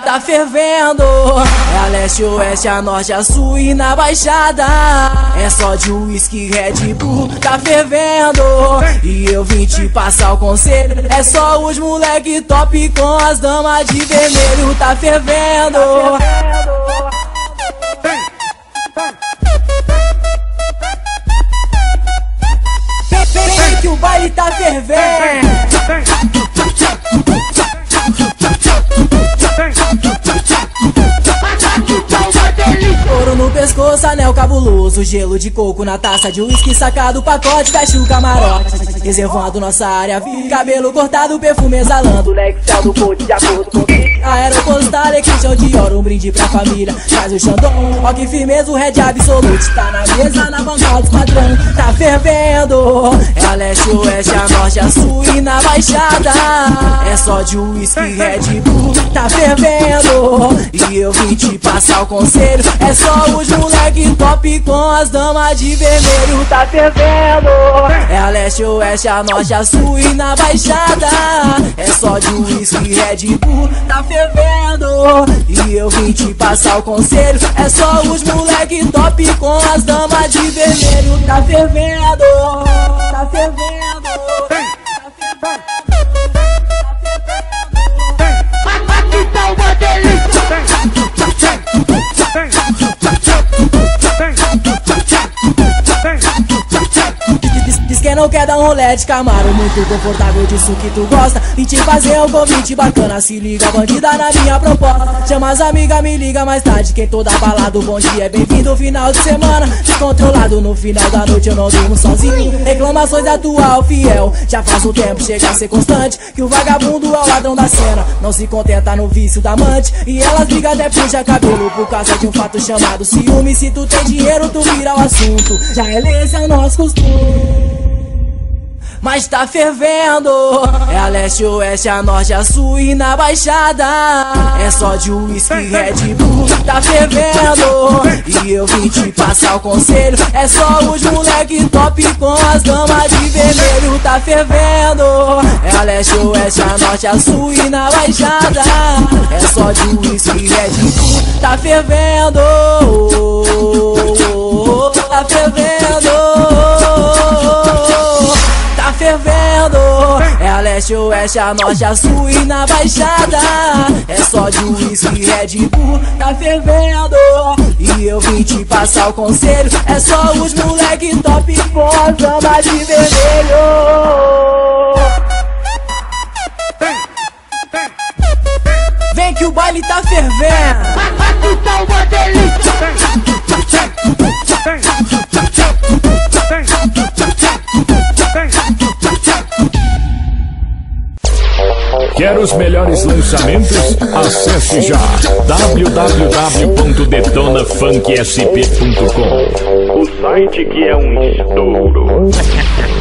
tá fervendo. É a leste, oeste, a norte, a sul e na baixada. É só de whisky, Red Bull, tá fervendo. E eu vim te passar o conselho. É só os moleque top com as damas de vermelho, tá fervendo. Vem que o baile tá fervendo. Ouro no pescoço, anel cabuloso, gelo de coco na taça de uísque, sacado pacote, fecha o camarote, reservando nossa área VIP. Cabelo cortado, perfume exalando, Lexel do coach de acordo com o kit. Aeropostal, equichão de ouro, um brinde pra família, traz o Xandão. Ó que firmeza, o Red Absolute tá na mesa, na bancada dos padrão, tá fervendo. É a leste, oeste, a norte, a sul e na baixada. É só de uísque, Red Bull, tá fervendo. E eu vim te passar o conselho. É só os moleque top com as damas de vermelho, tá fervendo. É a leste, oeste, a norte, a sul e na baixada. É só de whisky, Red Bull, tá fervendo. E eu vim te passar o conselho. É só os moleque top com as damas de vermelho, tá fervendo. Tá fervendo. Aqui tá uma delícia. Diz que não quer dar um rolê de Camaro, muito confortável, disso que tu gosta. E te fazer um convite bacana, se liga bandida na minha proposta. Chama as amigas, me liga mais tarde, quem toda balada, o bom dia é bem-vindo. Final de semana, descontrolado, no final da noite eu não durmo sozinho. Reclamações atual, fiel, já faz um tempo, chega a ser constante. Que o vagabundo é o ladrão da cena, não se contenta no vício da amante. E elas brigam até puxa cabelo, por causa de um fato chamado ciúme. Se tu tem dinheiro, tu vira o assunto, já esse é o nosso costume. Mas tá fervendo. É a leste, oeste, a norte, a sul e na baixada. É só de whisky, Red Bull, tá fervendo. E eu vim te passar o conselho. É só os moleque top com as damas de vermelho, tá fervendo. É a leste, oeste, a norte, a sul e na baixada. É só de whisky, Red Bull, tá fervendo. Tá fervendo. Tá fervendo. É a leste, oeste, a norte, a sul e na baixada. É só de whisky, Red Bull, tá fervendo. E eu vim te passar o conselho. É só os moleque top com as damas de vermelho. Vem que o baile tá fervendo. Aqui tá uma delícia. Quer os melhores lançamentos? Acesse já www.detonafunksp.com, o site que é um estouro.